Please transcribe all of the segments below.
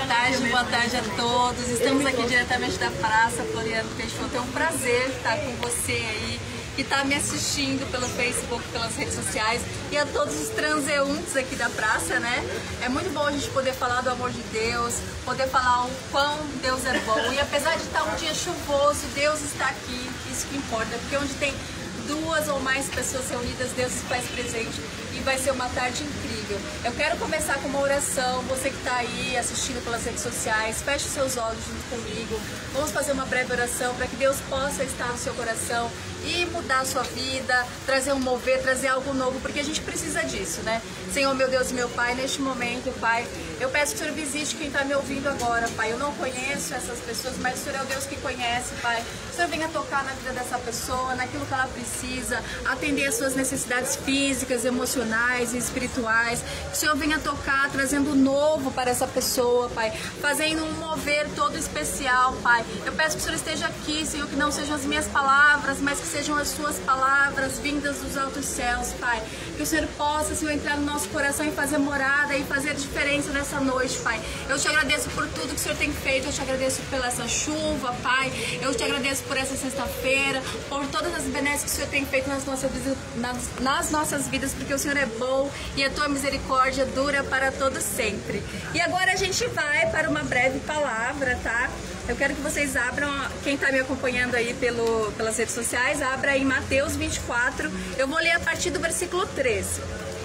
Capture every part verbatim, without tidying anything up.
tarde, boa tarde a todos. Estamos aqui diretamente da Praça Floriano Peixoto. É um prazer estar com você aí, que está me assistindo pelo Facebook, pelas redes sociais, e a todos os transeuntes aqui da praça, né? É muito bom a gente poder falar do amor de Deus, poder falar o quão Deus é bom. E apesar de estar um dia chuvoso, Deus está aqui, isso que importa, porque onde tem duas ou mais pessoas reunidas, Deus se faz presente e vai ser uma tarde incrível. Eu quero começar com uma oração. Você que está aí assistindo pelas redes sociais, feche seus olhos junto comigo. Vamos fazer uma breve oração para que Deus possa estar no seu coração e mudar a sua vida, trazer um mover, trazer algo novo, porque a gente precisa disso, né? Senhor, meu Deus e meu Pai, neste momento, Pai, eu peço que o Senhor visite quem está me ouvindo agora, Pai. Eu não conheço essas pessoas, mas o Senhor é o Deus que conhece, Pai. O Senhor venha tocar na vida dessa pessoa, naquilo que ela precisa, atender as suas necessidades físicas, emocionais e espirituais. Que o Senhor venha tocar, trazendo novo para essa pessoa, Pai, fazendo um mover todo especial, Pai. Eu peço que o Senhor esteja aqui, Senhor, que não sejam as minhas palavras, mas que sejam as suas palavras vindas dos altos céus, Pai. Que o Senhor possa, Senhor, entrar no nosso coração e fazer morada e fazer diferença nessa noite, Pai. Eu te agradeço por tudo que o Senhor tem feito, eu te agradeço pela essa chuva, Pai. Eu te agradeço por essa sexta-feira, por todas as benesses que o Senhor tem feito nas nossas, nas, nas nossas vidas, porque o Senhor é bom e a tua misericórdia dura para todos sempre. E agora a gente vai para uma breve palavra, tá? Eu quero que vocês abram, quem está me acompanhando aí pelo, pelas redes sociais, abra em Mateus vinte e quatro, eu vou ler a partir do versículo treze.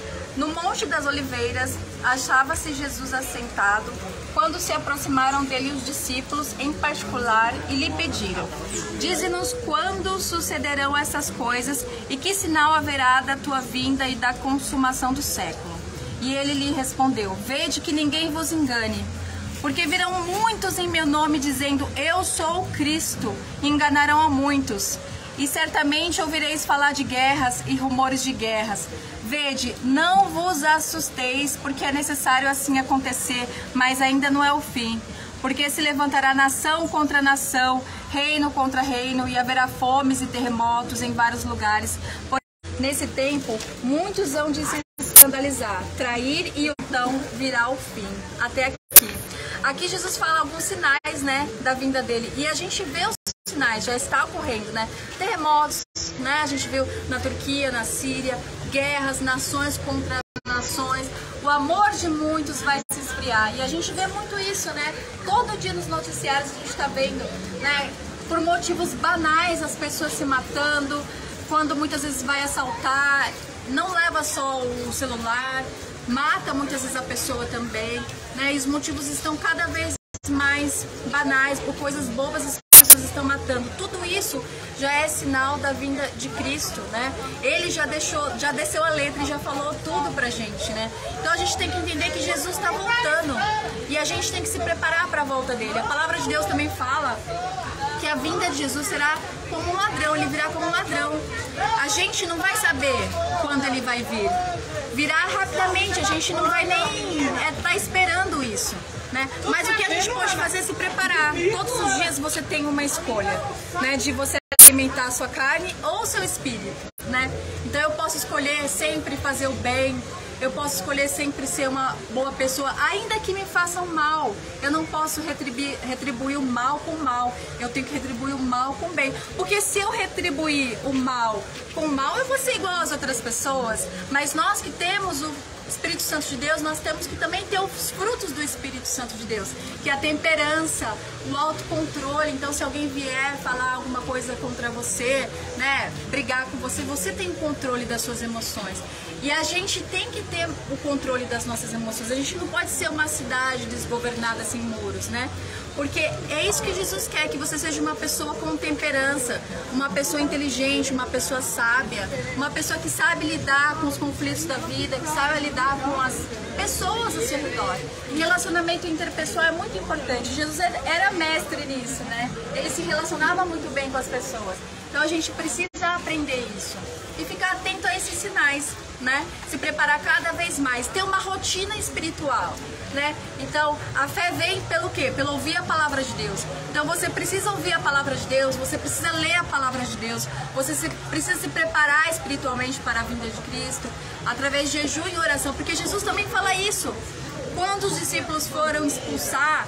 No Monte das Oliveiras, achava-se Jesus assentado, quando se aproximaram dele os discípulos em particular e lhe pediram: dize-nos quando sucederão essas coisas e que sinal haverá da tua vinda e da consumação do século. E ele lhe respondeu: vede que ninguém vos engane, porque virão muitos em meu nome dizendo: eu sou o Cristo, e enganarão a muitos. E certamente ouvireis falar de guerras e rumores de guerras. Vede, não vos assusteis, porque é necessário assim acontecer, mas ainda não é o fim. Porque se levantará nação contra nação, reino contra reino, e haverá fomes e terremotos em vários lugares. Pois nesse tempo, muitos hão de se escandalizar, trair, e então virá o fim. Até aqui. Aqui Jesus fala alguns sinais, né, da vinda dele. E a gente vê os sinais, já está ocorrendo, né? Terremotos, né? A gente viu na Turquia, na Síria, guerras, nações contra nações. O amor de muitos vai se esfriar. E a gente vê muito isso, né? Todo dia nos noticiários a gente está vendo, né? Por motivos banais, as pessoas se matando. Quando muitas vezes vai assaltar, não leva só o celular, mata muitas vezes a pessoa também, né? E os motivos estão cada vez mais banais, por coisas bobas as pessoas estão matando. Tudo isso já é sinal da vinda de Cristo, né? Ele já deixou, já desceu a letra e já falou tudo pra gente, né? Então a gente tem que entender que Jesus está voltando e a gente tem que se preparar para a volta dele. A palavra de Deus também fala que a vinda de Jesus será como um ladrão, ele virá como um ladrão. A gente não vai saber quando ele vai vir. Virá rapidamente, a gente não vai nem é, tá esperando isso, né? Mas o que a gente pode fazer é se preparar. Todos os dias você tem uma escolha, né? De você alimentar a sua carne ou o seu espírito, né? Então eu posso escolher sempre fazer o bem. Eu posso escolher sempre ser uma boa pessoa, ainda que me façam mal. Eu não posso retribuir, retribuir o mal com o mal. Eu tenho que retribuir o mal com o bem. Porque se eu retribuir o mal com o mal, eu vou ser igual às outras pessoas. Mas nós que temos o Espírito Santo de Deus, nós temos que também ter os frutos do Espírito Santo de Deus, que é a temperança, o autocontrole. Então, se alguém vier falar alguma coisa contra você, né, brigar com você, você tem o controle das suas emoções. E a gente tem que ter o controle das nossas emoções. A gente não pode ser uma cidade desgovernada sem muros, né? Porque é isso que Jesus quer, que você seja uma pessoa com temperança, uma pessoa inteligente, uma pessoa sábia, uma pessoa que sabe lidar com os conflitos da vida, que sabe lidar com as pessoas ao seu redor. E relacionamento interpessoal é muito importante. Jesus era mestre nisso, né? Ele se relacionava muito bem com as pessoas. Então a gente precisa aprender isso e ficar atento a esses sinais, né? Se preparar cada vez mais, ter uma rotina espiritual, né? Então a fé vem pelo quê? Pelo ouvir a palavra de Deus. Então você precisa ouvir a palavra de Deus, você precisa ler a palavra de Deus, você se, precisa se preparar espiritualmente para a vinda de Cristo, através de jejum e oração, porque Jesus também fala isso. Quando os discípulos foram expulsar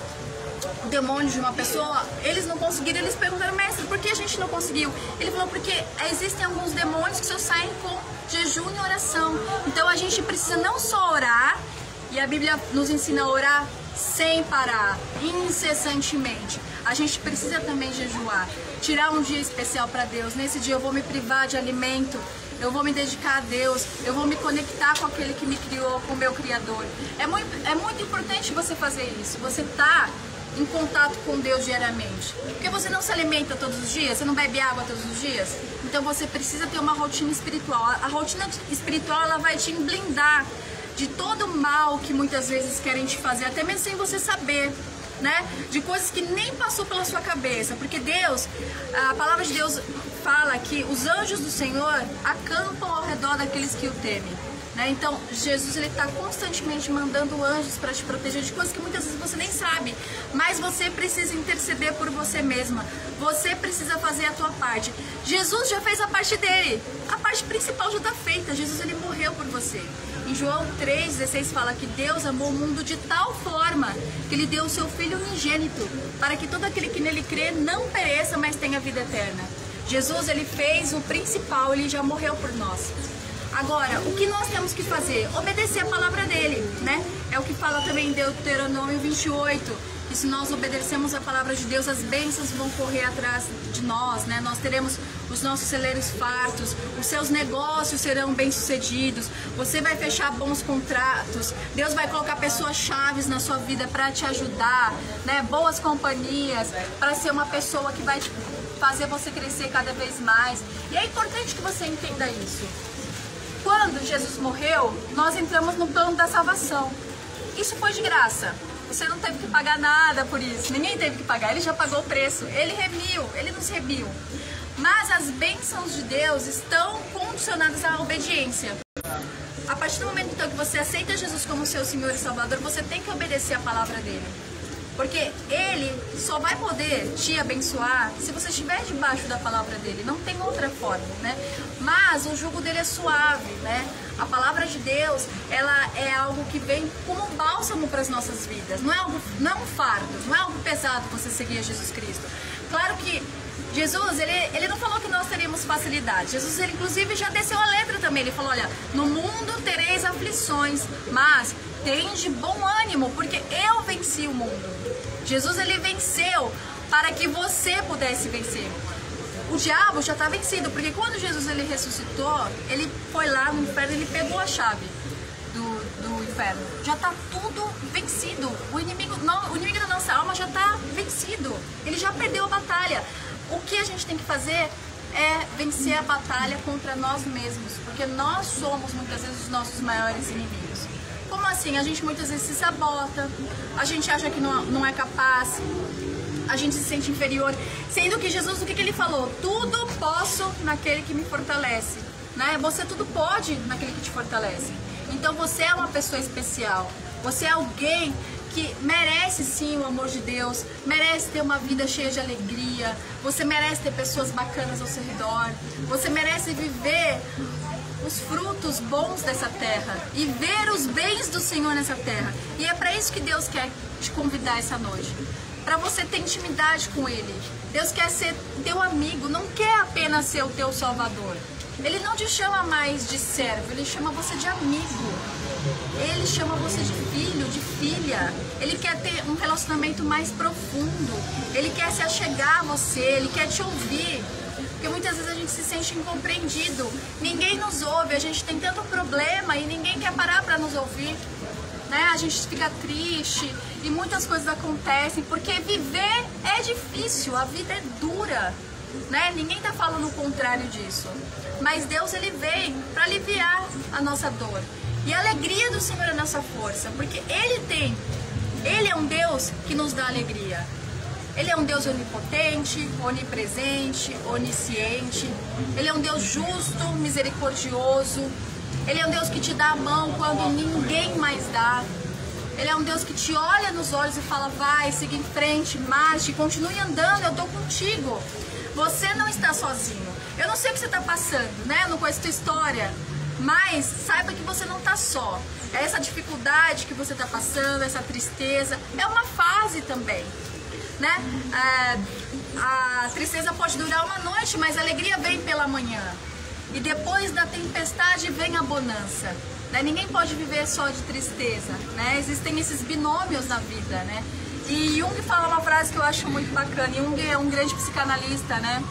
o demônio de uma pessoa, eles não conseguiram, eles perguntaram, mestre, por que a gente não conseguiu? Ele falou, porque existem alguns demônios que só saem com jejum e oração. Então a gente precisa não só orar, e a Bíblia nos ensina a orar sem parar, incessantemente. A gente precisa também jejuar, tirar um dia especial para Deus. Nesse dia eu vou me privar de alimento, eu vou me dedicar a Deus, eu vou me conectar com aquele que me criou, com o meu Criador. É muito, é muito importante você fazer isso, você tá em contato com Deus diariamente. Porque você não se alimenta todos os dias, você não bebe água todos os dias. Então você precisa ter uma rotina espiritual. A rotina espiritual, ela vai te blindar de todo o mal que muitas vezes querem te fazer, até mesmo sem você saber, né? De coisas que nem passou pela sua cabeça. Porque Deus, a palavra de Deus fala que os anjos do Senhor acampam ao redor daqueles que o temem, né? Então Jesus, ele está constantemente mandando anjos para te proteger de coisas que muitas vezes você nem sabe, mas você precisa interceder por você mesma, você precisa fazer a tua parte. Jesus já fez a parte dele, a parte principal já está feita. Jesus, ele morreu por você. Em João três, dezesseis fala que Deus amou o mundo de tal forma que ele deu o seu Filho unigênito, para que todo aquele que nele crê não pereça, mas tenha vida eterna. Jesus, ele fez o principal, ele já morreu por nós. Agora, o que nós temos que fazer? Obedecer a palavra dele, né? É o que fala também em Deuteronômio vinte e oito, que se nós obedecemos a palavra de Deus, as bênçãos vão correr atrás de nós, né? Nós teremos os nossos celeiros fartos, os seus negócios serão bem-sucedidos, você vai fechar bons contratos, Deus vai colocar pessoas chaves na sua vida para te ajudar, né? Boas companhias, para ser uma pessoa que vai fazer você crescer cada vez mais. E é importante que você entenda isso. Quando Jesus morreu, nós entramos no plano da salvação. Isso foi de graça. Você não teve que pagar nada por isso. Ninguém teve que pagar. Ele já pagou o preço. Ele remiu. Ele nos remiu. Mas as bênçãos de Deus estão condicionadas à obediência. A partir do momento então, que você aceita Jesus como seu Senhor e Salvador, você tem que obedecer a palavra dele. Porque ele só vai poder te abençoar se você estiver debaixo da palavra dele. Não tem outra forma, né? Mas o jugo dele é suave, né? A palavra de Deus, ela é algo que vem como um bálsamo para as nossas vidas. Não é, algo, não é um fardo, não é algo pesado você seguir a Jesus Cristo. Claro que Jesus, ele, ele não falou que nós teríamos facilidade. Jesus, ele inclusive já desceu a letra também. Ele falou, olha, no mundo tereis aflições, mas tende bom ânimo, porque eu venci o mundo. Jesus, ele venceu para que você pudesse vencer. O diabo já está vencido, porque quando Jesus, ele ressuscitou, ele foi lá no inferno, ele pegou a chave do, do inferno. Já está tudo vencido. O inimigo, não, o inimigo da nossa alma já está vencido. Ele já perdeu a batalha. O que a gente tem que fazer é vencer a batalha contra nós mesmos, porque nós somos muitas vezes os nossos maiores inimigos. Como assim? A gente muitas vezes se sabota, a gente acha que não, não é capaz, a gente se sente inferior, sendo que Jesus, o que, que ele falou? Tudo posso naquele que me fortalece, né? Você tudo pode naquele que te fortalece. Então você é uma pessoa especial, você é alguém que merece sim o amor de Deus, merece ter uma vida cheia de alegria, você merece ter pessoas bacanas ao seu redor, você merece viver os frutos bons dessa terra e ver os bens do Senhor nessa terra. E é para isso que Deus quer te convidar essa noite, para você ter intimidade com Ele. Deus quer ser teu amigo, não quer apenas ser o teu salvador. Ele não te chama mais de servo, Ele chama você de amigo. Ele chama você de filho, de filha. Ele quer ter um relacionamento mais profundo. Ele quer se achegar a você, Ele quer te ouvir. Porque muitas vezes a gente se sente incompreendido. Ninguém nos ouve, a gente tem tanto problema e ninguém quer parar para nos ouvir, né? A gente fica triste e muitas coisas acontecem porque viver é difícil, a vida é dura, né? Ninguém está falando o contrário disso. Mas Deus, ele vem para aliviar a nossa dor. E a alegria do Senhor é a nossa força, porque Ele tem, Ele é um Deus que nos dá alegria. Ele é um Deus onipotente, onipresente, onisciente. Ele é um Deus justo, misericordioso. Ele é um Deus que te dá a mão quando ninguém mais dá. Ele é um Deus que te olha nos olhos e fala, vai, siga em frente, marche, continue andando, eu estou contigo. Você não está sozinho. Eu não sei o que você está passando, né, com essa tua história, Mas saiba que você não está só. Essa dificuldade que você está passando, essa tristeza, é uma fase também, né? É, a tristeza pode durar uma noite, mas a alegria vem pela manhã. E depois da tempestade vem a bonança. Né? Ninguém pode viver só de tristeza, né? Existem esses binômios na vida, né? E Jung fala uma frase que eu acho muito bacana. Jung é um grande psicanalista, né?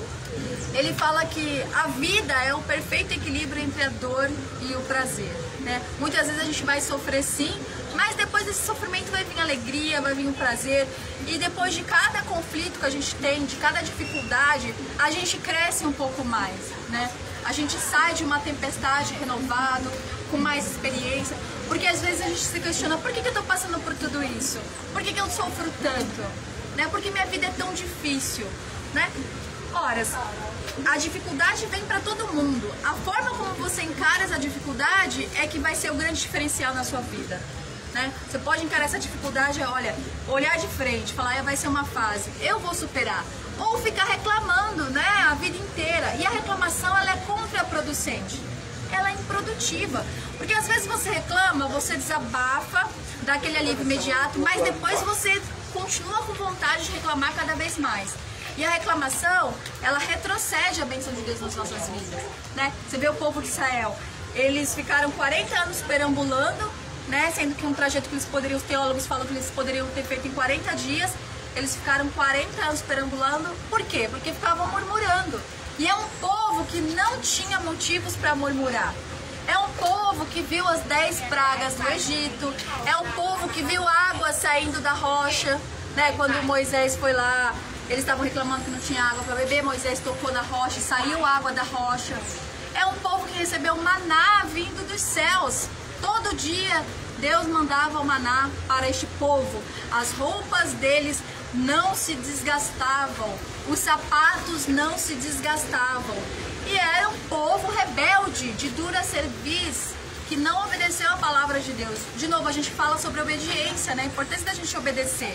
Ele fala que a vida é o perfeito equilíbrio entre a dor e o prazer, né? Muitas vezes a gente vai sofrer sim, mas depois desse sofrimento vai vir a alegria, vai vir o prazer. E depois de cada conflito que a gente tem, de cada dificuldade, a gente cresce um pouco mais, né? A gente sai de uma tempestade renovado, com mais experiência, porque às vezes a gente se questiona, por que, que eu estou passando por tudo isso? Por que, que eu sofro tanto? Né? Por que minha vida é tão difícil? Né? Ora, a dificuldade vem para todo mundo. A forma como você encara essa dificuldade é que vai ser o grande diferencial na sua vida. Né? Você pode encarar essa dificuldade, olha, olhar de frente, falar, ah, vai ser uma fase, eu vou superar. Ou ficar reclamando, né, a vida inteira. E a reclamação, ela é contraproducente. Ela é improdutiva. Porque às vezes você reclama, você desabafa, dá aquele alívio imediato, mas depois você continua com vontade de reclamar cada vez mais. E a reclamação, ela retrocede a bênção de Deus nas nossas vidas, né? Você vê o povo de Israel, eles ficaram quarenta anos perambulando, né? Sendo que um trajeto que eles poderiam, os teólogos falam que eles poderiam ter feito em quarenta dias, eles ficaram quarenta anos perambulando. Por quê? Porque ficavam murmurando. E é um povo que não tinha motivos para murmurar. É um povo que viu as dez pragas do Egito. É um povo que viu água saindo da rocha, né? Quando Moisés foi lá, eles estavam reclamando que não tinha água para beber. Moisés tocou na rocha e saiu água da rocha. É um povo que recebeu maná vindo dos céus. Todo dia Deus mandava o maná para este povo. As roupas deles não se desgastavam, os sapatos não se desgastavam. E era um povo rebelde, de dura cerviz, que não obedeceu a palavra de Deus. De novo, a gente fala sobre obediência, né? A importância da gente obedecer.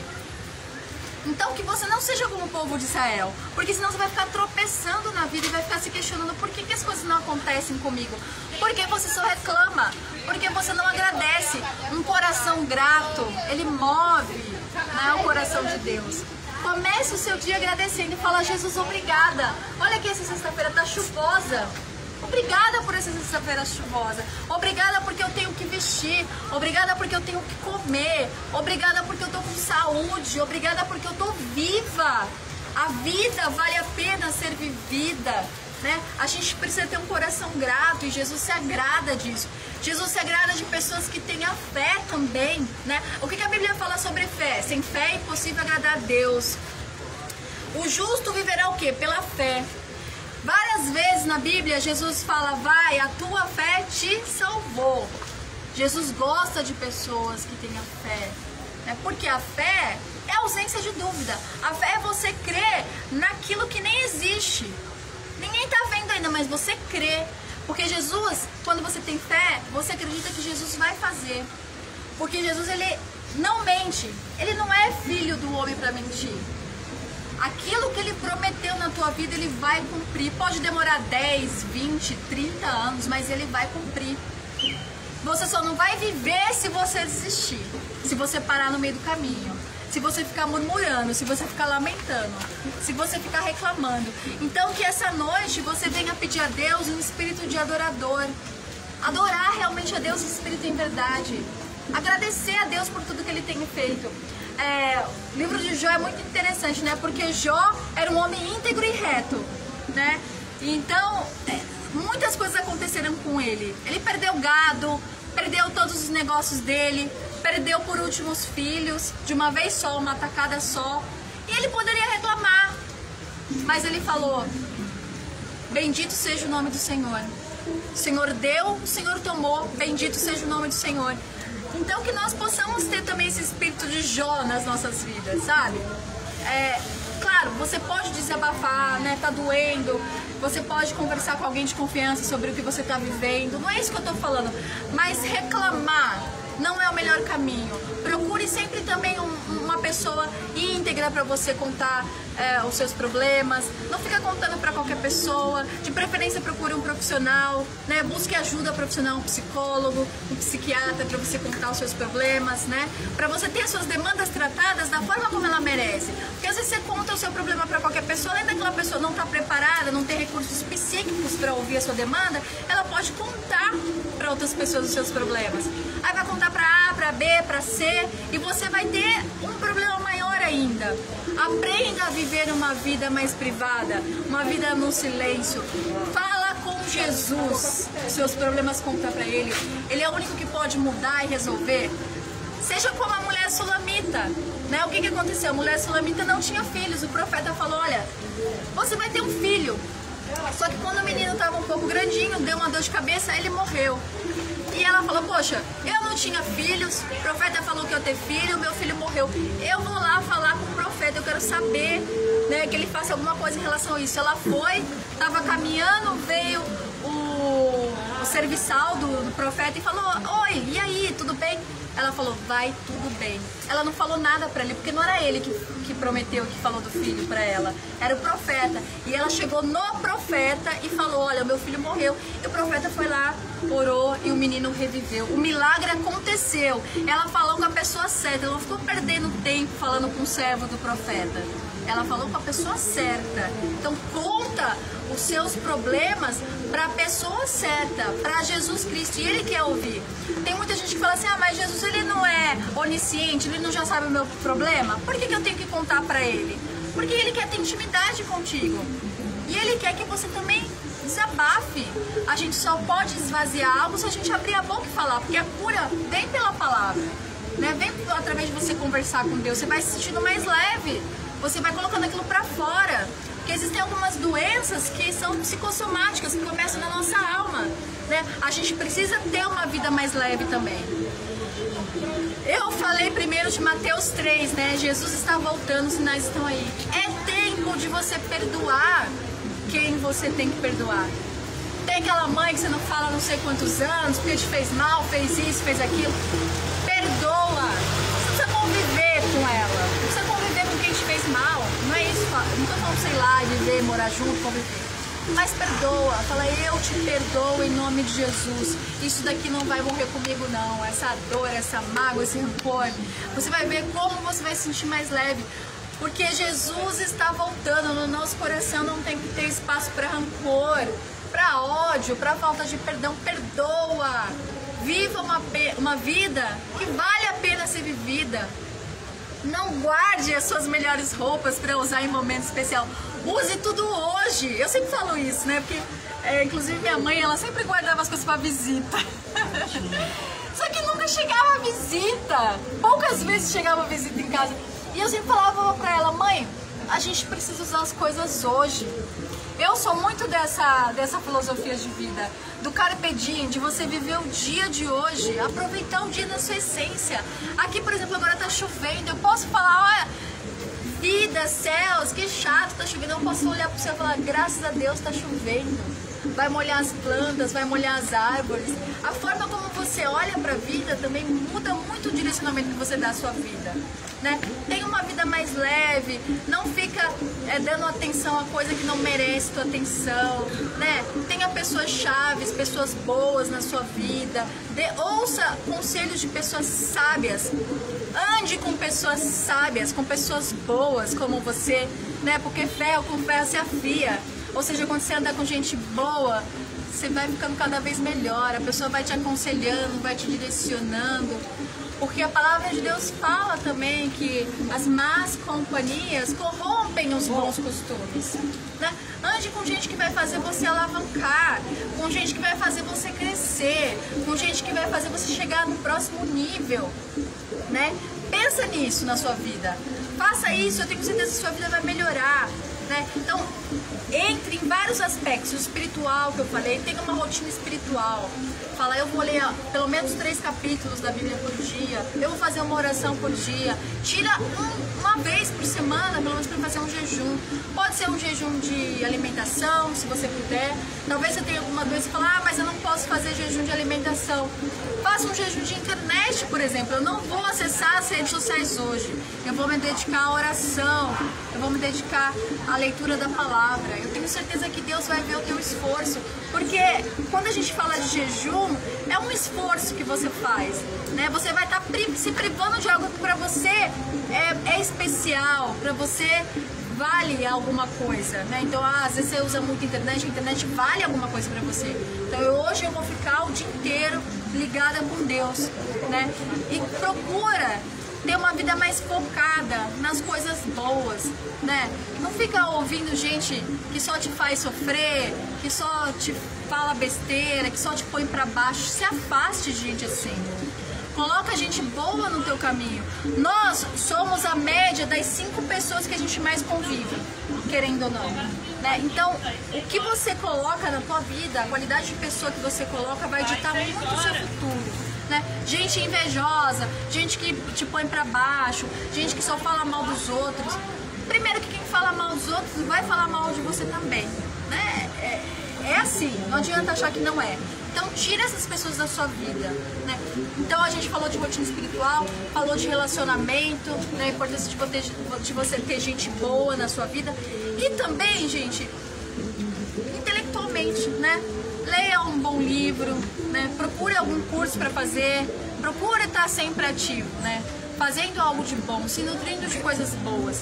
Então, que você não seja como o povo de Israel, porque senão você vai ficar tropeçando na vida e vai ficar se questionando por que, que as coisas não acontecem comigo. Porque você só reclama, porque você não agradece. Um coração grato, ele move, né, o coração de Deus. Comece o seu dia agradecendo e fala, Jesus, obrigada. Olha que essa sexta-feira tá chuvosa. Obrigada por essa sexta-feira chuvosa. Obrigada porque eu tenho que vestir. Obrigada porque eu tenho que comer. Obrigada porque eu tô com saúde. Obrigada porque eu tô viva. A vida vale a pena ser vivida, né? A gente precisa ter um coração grato e Jesus se agrada disso. Jesus se agrada de pessoas que têm a fé também, né? O que a Bíblia fala sobre fé? Sem fé é impossível agradar a Deus. O justo viverá o quê? Pela fé. Várias vezes na Bíblia Jesus fala, vai, a tua fé te salvou. Jesus gosta de pessoas que têm a fé, né? Porque a fé é ausência de dúvida. A fé é você crer naquilo que nem existe. Ninguém está vendo ainda, mas você crê. Porque Jesus, quando você tem fé, você acredita que Jesus vai fazer. Porque Jesus, ele não mente. Ele não é filho do homem para mentir. Aquilo que ele prometeu na tua vida, ele vai cumprir. Pode demorar dez, vinte, trinta anos, mas ele vai cumprir. Você só não vai viver se você desistir. Se você parar no meio do caminho. Se você ficar murmurando, se você ficar lamentando, se você ficar reclamando. Então que essa noite você venha pedir a Deus um espírito de adorador. Adorar realmente a Deus em espírito e em verdade. Agradecer a Deus por tudo que ele tem feito. É, o livro de Jó é muito interessante, né? Porque Jó era um homem íntegro e reto, né? Então, é, muitas coisas aconteceram com ele. Ele perdeu gado, perdeu todos os negócios dele, perdeu por último os filhos, de uma vez só, uma tacada só. E ele poderia reclamar, mas ele falou, bendito seja o nome do Senhor. O Senhor deu, o Senhor tomou, bendito seja o nome do Senhor. Então que nós possamos ter também esse espírito de Jó nas nossas vidas, sabe? É, claro, você pode desabafar, né? Tá doendo, você pode conversar com alguém de confiança sobre o que você tá vivendo, não é isso que eu tô falando, mas reclamar não é o melhor caminho. Procure sempre também um, uma pessoa íntima, íntegra para você contar é, os seus problemas. Não fica contando para qualquer pessoa. De preferência, procure um profissional, né? Busque ajuda profissional, um psicólogo, um psiquiatra, para você contar os seus problemas, né? Para você ter as suas demandas tratadas da forma como ela merece. Porque às vezes você conta o seu problema para qualquer pessoa, além daquela pessoa não estar preparada, não ter recursos psíquicos para ouvir a sua demanda, ela pode contar para outras pessoas os seus problemas. Aí vai contar para A, para B, para C, e você vai ter um problema maior ainda. Aprenda a viver uma vida mais privada, uma vida no silêncio. Fala com Jesus, seus problemas, conta para Ele. Ele é o único que pode mudar e resolver. Seja como a mulher sulamita, né? O que que aconteceu? A mulher sulamita não tinha filhos. O profeta falou, olha, você vai ter um filho. Só que quando o menino estava um pouco grandinho, deu uma dor de cabeça, ele morreu. E ela falou, poxa, eu não tinha filhos, o profeta falou que eu ia ter filho, meu filho morreu. Eu vou lá falar com o profeta, eu quero saber, né, que ele faça alguma coisa em relação a isso. Ela foi, estava caminhando, veio o, o serviçal do, do profeta e falou, oi, e aí, tudo bem? Ela falou, vai tudo bem. Ela não falou nada pra ele, porque não era ele que, que prometeu, que falou do filho pra ela. Era o profeta. E ela chegou no profeta e falou, olha, meu filho morreu. E o profeta foi lá, orou e o menino reviveu. O milagre aconteceu. Ela falou com a pessoa certa. Ela não ficou perdendo tempo falando com o servo do profeta. Ela falou com a pessoa certa. Então conta os seus problemas para a pessoa certa, para Jesus Cristo, e Ele quer ouvir. Tem muita gente que fala assim, ah, mas Jesus Ele não é onisciente, Ele não já sabe o meu problema, por que que eu tenho que contar para Ele? Porque Ele quer ter intimidade contigo, e Ele quer que você também desabafe. A gente só pode esvaziar algo se a gente abrir a boca e falar, porque a cura vem pela palavra, né? Vem através de você conversar com Deus, você vai se sentindo mais leve, você vai colocando aquilo para fora. Porque existem algumas doenças que são psicossomáticas, que começam na nossa alma, né? A gente precisa ter uma vida mais leve também. Eu falei primeiro de Mateus três, né? Jesus está voltando, os sinais estão aí. É tempo de você perdoar quem você tem que perdoar. Tem aquela mãe que você não fala há não sei quantos anos, porque te fez mal, fez isso, fez aquilo. Perdoa. Você precisa conviver com ela. Você precisa conviver com quem te fez mal. Não é isso, não estou falando, sei lá, viver, morar junto, conviver. Mas perdoa, fala, eu te perdoo em nome de Jesus. Isso daqui não vai morrer comigo não, essa dor, essa mágoa, esse rancor. Você vai ver como você vai se sentir mais leve. Porque Jesus está voltando, no nosso coração não tem que ter espaço para rancor, para ódio, para falta de perdão. Perdoa, viva uma, uma vida que vale a pena ser vivida. Não guarde as suas melhores roupas para usar em momento especial. Use tudo hoje. Eu sempre falo isso, né? Porque, é, inclusive, minha mãe, ela sempre guardava as coisas para visita. Só que nunca chegava a visita. Poucas vezes chegava a visita em casa. E eu sempre falava para ela, mãe, a gente precisa usar as coisas hoje. Eu sou muito dessa, dessa filosofia de vida, do carpe diem, de você viver o dia de hoje, aproveitar o dia na sua essência. Aqui, por exemplo, agora tá chovendo, eu posso falar, olha, vida, céus, que chato, tá chovendo. Eu posso olhar pro céu e falar, graças a Deus tá chovendo. Vai molhar as plantas, vai molhar as árvores. A forma como você olha para a vida também muda muito o direcionamento que você dá à sua vida, né? Tenha uma vida mais leve, não fica é, dando atenção a coisa que não merece tua atenção, né? Tenha pessoas chaves, pessoas boas na sua vida. De, ouça conselhos de pessoas sábias. Ande com pessoas sábias, com pessoas boas como você, né? Porque ferro com ferro se afia. Ou seja, quando você anda com gente boa, você vai ficando cada vez melhor, a pessoa vai te aconselhando, vai te direcionando, porque a palavra de Deus fala também que as más companhias corrompem os bons costumes, né? Ande com gente que vai fazer você alavancar, com gente que vai fazer você crescer, com gente que vai fazer você chegar no próximo nível, né? Pensa nisso na sua vida, faça isso, eu tenho certeza que sua vida vai melhorar. né? Então, entre em vários aspectos. O espiritual que eu falei, tenha uma rotina espiritual. Fala, eu vou ler pelo menos três capítulos da Bíblia por dia, eu vou fazer uma oração por dia. Tira um, uma vez por semana, pelo menos, para fazer um jejum. Pode ser um jejum de alimentação, se você puder. Talvez você tenha alguma doença e fala, ah, mas eu não posso fazer jejum de alimentação. Faça um jejum de internet, por exemplo. Eu não vou acessar as redes sociais hoje. Eu vou me dedicar à oração. Eu vou me dedicar à leitura da palavra. Eu tenho certeza que Deus vai ver o teu esforço. Porque quando a gente fala de jejum, é um esforço que você faz, né? Você vai estar se privando de algo que para você é, é especial, para você vale alguma coisa, né? Então, ah, às vezes você usa muito a internet, a internet vale alguma coisa para você. Então, eu, hoje eu vou ficar o dia inteiro ligada com Deus, né? E procura ter uma vida mais focada nas coisas boas, né? Não fica ouvindo gente que só te faz sofrer, que só te fala besteira, que só te põe pra baixo. Se afaste de gente assim. Coloca gente boa no teu caminho. Nós somos a média das cinco pessoas que a gente mais convive, querendo ou não, né? Então, o que você coloca na tua vida, a qualidade de pessoa que você coloca vai ditar muito o seu futuro. Né? Gente invejosa, gente que te põe pra baixo, gente que só fala mal dos outros. Primeiro que quem fala mal dos outros vai falar mal de você também, né? É, é assim, não adianta achar que não é. Então tira essas pessoas da sua vida, né? Então a gente falou de rotina espiritual, falou de relacionamento, né? A importância de você, de você ter gente boa na sua vida. E também, gente, intelectualmente, né? Leia um bom livro, né? Procure algum curso para fazer, procure estar sempre ativo, né? Fazendo algo de bom, se nutrindo de coisas boas.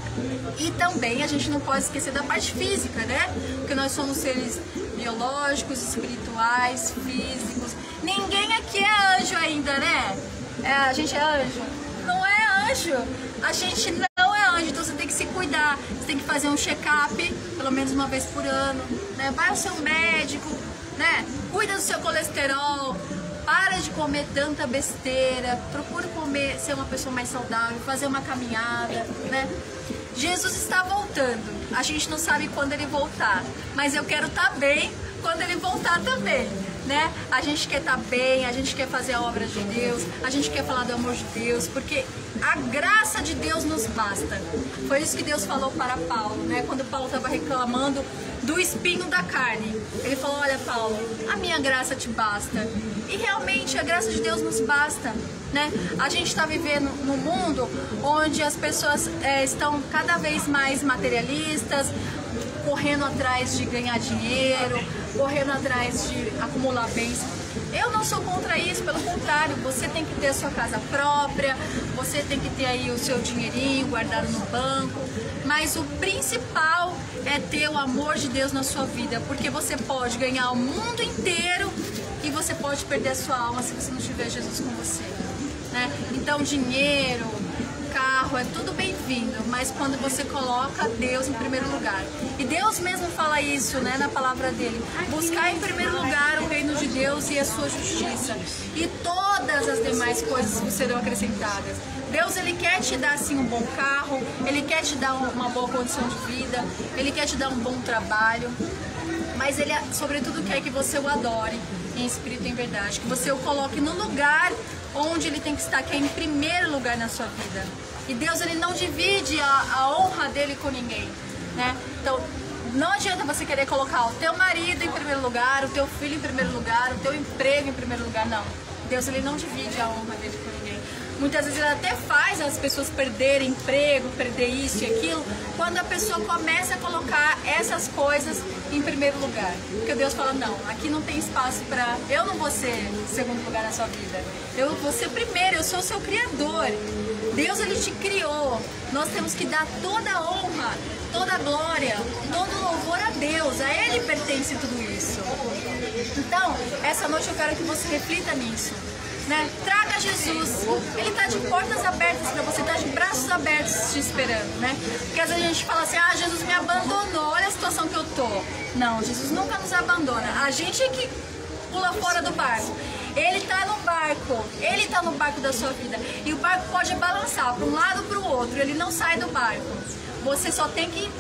E também a gente não pode esquecer da parte física, né? Porque nós somos seres biológicos, espirituais, físicos. Ninguém aqui é anjo ainda, né? É, a gente é anjo? Não é anjo. A gente não é anjo, então você tem que se cuidar. Você tem que fazer um check-up, pelo menos uma vez por ano, né? Vai ao seu médico, né? Cuida do seu colesterol, para de comer tanta besteira, procura comer, ser uma pessoa mais saudável, fazer uma caminhada, né? Jesus está voltando, a gente não sabe quando ele voltar, mas eu quero estar bem quando ele voltar também, né? A gente quer estar bem, a gente quer fazer a obra de Deus, a gente quer falar do amor de Deus, porque a graça de Deus nos basta. Foi isso que Deus falou para Paulo, né? Quando Paulo estava reclamando do espinho da carne, ele falou, olha Paulo, a minha graça te basta. E realmente a graça de Deus nos basta, né? A gente está vivendo num mundo onde as pessoas é, estão cada vez mais materialistas, correndo atrás de ganhar dinheiro, correndo atrás de acumular bens. Eu não sou contra isso, pelo contrário, você tem que ter a sua casa própria, você tem que ter aí o seu dinheirinho guardado no banco, mas o principal é ter o amor de Deus na sua vida, porque você pode ganhar o mundo inteiro e você pode perder a sua alma se você não tiver Jesus com você, né? Então dinheiro, carro, é tudo bem-vindo, mas quando você coloca Deus em primeiro lugar. E Deus mesmo fala isso, né, na palavra dele. Buscar em primeiro lugar o reino de Deus e a sua justiça. E todas as demais coisas serão acrescentadas. Deus, ele quer te dar, assim, um bom carro, ele quer te dar uma boa condição de vida, ele quer te dar um bom trabalho, mas ele, sobretudo, quer que você o adore em espírito e em verdade, que você o coloque no lugar onde ele tem que estar, que é em primeiro lugar na sua vida. E Deus, ele não divide a, a honra dele com ninguém, né? Então, não adianta você querer colocar o teu marido em primeiro lugar, o teu filho em primeiro lugar, o teu emprego em primeiro lugar, não. Deus, ele não divide a honra dele com ninguém. Muitas vezes ele até faz as pessoas perderem emprego, perder isso e aquilo, quando a pessoa começa a colocar essas coisas em primeiro lugar. Porque Deus fala, não, aqui não tem espaço para... Eu não vou ser segundo lugar na sua vida. Eu vou ser primeiro, eu sou o seu Criador. Deus, ele te criou. Nós temos que dar toda a honra, toda a glória, todo o louvor a Deus. A Ele pertence tudo isso. Então, essa noite eu quero que você reflita nisso. Né? Traga Jesus, ele está de portas abertas para você, está de braços abertos te esperando, né? Porque às vezes a gente fala assim, ah, Jesus me abandonou, olha a situação que eu tô. Não, Jesus nunca nos abandona, a gente é que pula fora do barco. Ele está no barco, ele está no barco da sua vida, e o barco pode balançar para um lado ou para o outro, ele não sai do barco. Você só tem que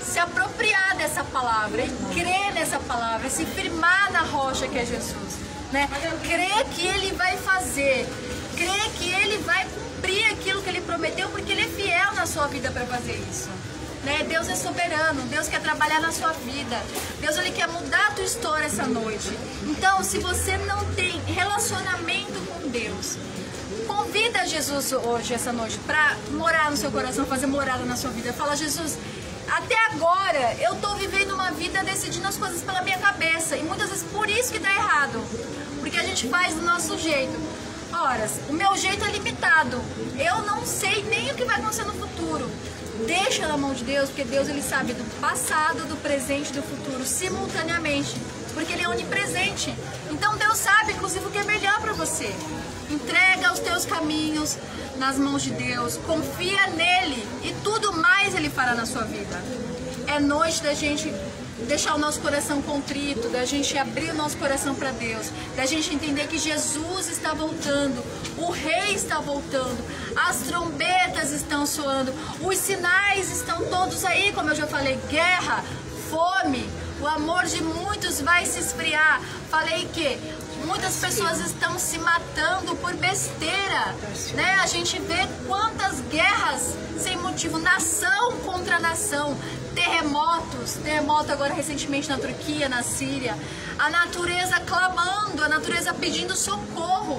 se apropriar dessa palavra, e crer nessa palavra, e se firmar na rocha que é Jesus, né? Crer que Ele vai fazer, crer que Ele vai cumprir aquilo que Ele prometeu, porque Ele é fiel na sua vida para fazer isso. Né? Deus é soberano, Deus quer trabalhar na sua vida, Deus Ele quer mudar a tua história essa noite. Então, se você não tem relacionamento com Deus, convida Jesus hoje, essa noite, para morar no seu coração, fazer morada na sua vida. Fala: Jesus, até agora eu estou vivendo uma vida decidindo as coisas pela minha cabeça, e muitas vezes por isso que dá errado, porque a gente faz do nosso jeito. Ora, o meu jeito é limitado, eu não sei nem o que vai acontecer no futuro. Deixa na mão de Deus, porque Deus Ele sabe do passado, do presente e do futuro simultaneamente, porque Ele é onipresente. Então Deus sabe, inclusive, o que é melhor para você. Entrega os teus caminhos nas mãos de Deus, confia nele, e tudo mais Ele fará na sua vida. É noite da gente deixar o nosso coração contrito, da gente abrir o nosso coração para Deus, da gente entender que Jesus está voltando, o Rei está voltando, as trombetas estão soando, os sinais estão todos aí, como eu já falei: guerra, fome, o amor de muitos vai se esfriar. Falei que muitas pessoas estão se matando por besteira, né? A gente vê quantas guerras sem motivo, nação contra nação, terremotos, terremoto agora recentemente na Turquia, na Síria, a natureza clamando, a natureza pedindo socorro.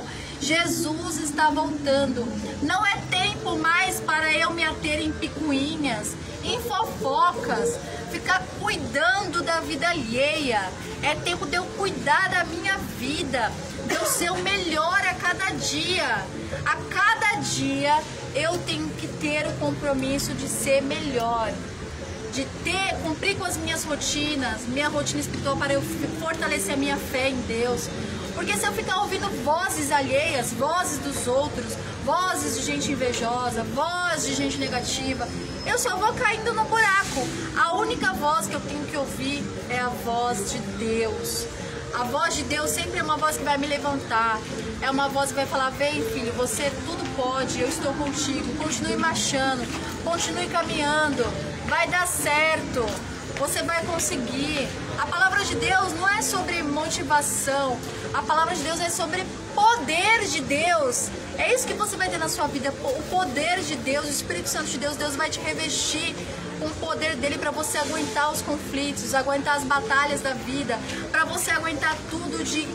Jesus está voltando. Não é tempo mais para eu me ater em picuinhas, em fofocas, ficar cuidando da vida alheia. É tempo de eu cuidar da minha vida, de eu ser o melhor a cada dia. A cada dia eu tenho que ter o compromisso de ser melhor, de ter, cumprir com as minhas rotinas, minha rotina espiritual, para eu fortalecer a minha fé em Deus. Porque se eu ficar ouvindo vozes alheias, vozes dos outros, vozes de gente invejosa, vozes de gente negativa, eu só vou caindo no buraco. A única voz que eu tenho que ouvir é a voz de Deus. A voz de Deus sempre é uma voz que vai me levantar, é uma voz que vai falar: vem, filho, você tudo pode, eu estou contigo, continue marchando, continue caminhando, vai dar certo, você vai conseguir. A palavra de Deus não é sobre motivação, a palavra de Deus é sobre poder de Deus. É isso que você vai ter na sua vida, o poder de Deus, o Espírito Santo de Deus. Deus vai te revestir com o poder dele para você aguentar os conflitos, aguentar as batalhas da vida, para você aguentar tudo de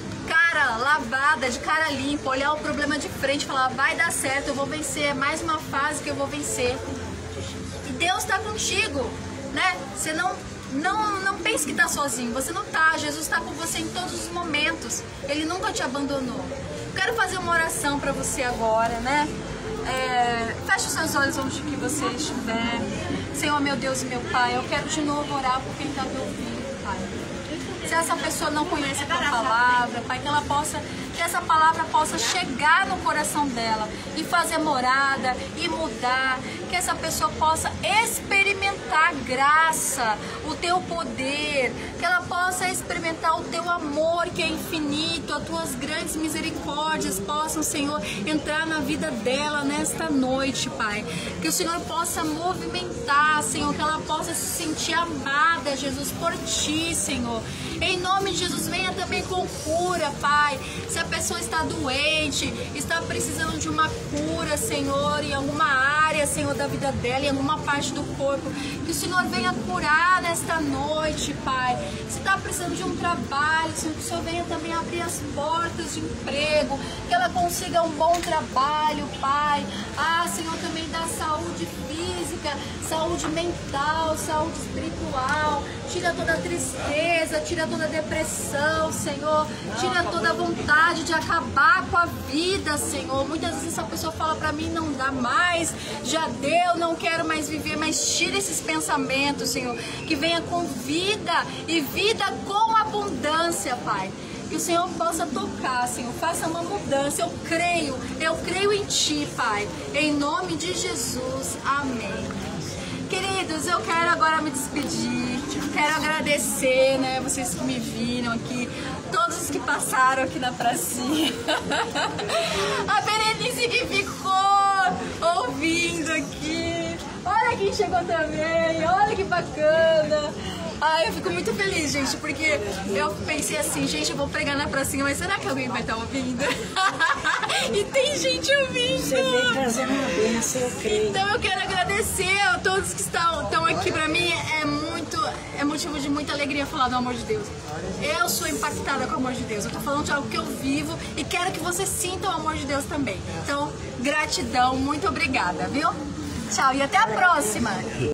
cara lavada, de cara limpa, olhar o problema de frente e falar: vai dar certo, eu vou vencer, é mais uma fase que eu vou vencer. E Deus está contigo, né? Você não, não, não pense que está sozinho, você não está. Jesus está com você em todos os momentos, Ele nunca te abandonou. Quero fazer uma oração para você agora, né? É, feche os seus olhos onde que você estiver. Senhor, meu Deus e meu Pai, eu quero de novo orar por quem está me ouvindo, Pai. Se essa pessoa não conhece a tua palavra, Pai, que ela possa, que essa palavra possa chegar no coração dela e fazer morada e mudar, que essa pessoa possa experimentar graça, o teu poder, que ela possa experimentar o teu amor que é infinito, as tuas grandes misericórdias possam, Senhor, entrar na vida dela nesta noite, Pai. Que o Senhor possa movimentar, Senhor, que ela possa se sentir amada, Jesus, por Ti, Senhor. Em nome de Jesus, venha também com cura, Pai. Se a pessoa está doente, está precisando de uma cura, Senhor, em alguma área, Senhor, da vida dela, em alguma parte do corpo, que o Senhor venha curar nesta noite, Pai. Se está precisando de um trabalho, Senhor, que o Senhor venha também abrir as portas de emprego, que ela consiga um bom trabalho, Pai. Ah, Senhor, também dá saúde física, saúde mental, saúde espiritual. Tira toda a tristeza, tira toda a depressão, Senhor. Tira toda a vontade de acabar com a vida, Senhor. Muitas vezes essa pessoa fala pra mim: não dá mais, já deu, não quero mais viver. Mas tira esses pensamentos, Senhor, que venha com vida e vida com abundância, Pai. Que o Senhor possa tocar, Senhor, faça uma mudança. Eu creio, eu creio em Ti, Pai. Em nome de Jesus, amém. Queridos, eu quero agora me despedir, quero agradecer, né, vocês que me viram aqui, todos os que passaram aqui na pracinha, a Berenice que ficou ouvindo aqui, olha que chegou também. Olha que bacana. Ai, eu fico muito feliz, gente, porque eu pensei assim, gente, eu vou pregar na pracinha, mas será que alguém vai estar ouvindo? E tem gente ouvindo. Você vem trazendo uma bênção, eu creio. Então eu quero agradecer a todos que estão, estão aqui. Pra mim é muito, é motivo de muita alegria falar do amor de Deus. Eu sou impactada com o amor de Deus. Eu tô falando de algo que eu vivo e quero que você sinta o amor de Deus também. Então, gratidão, muito obrigada, viu? Tchau e até a próxima.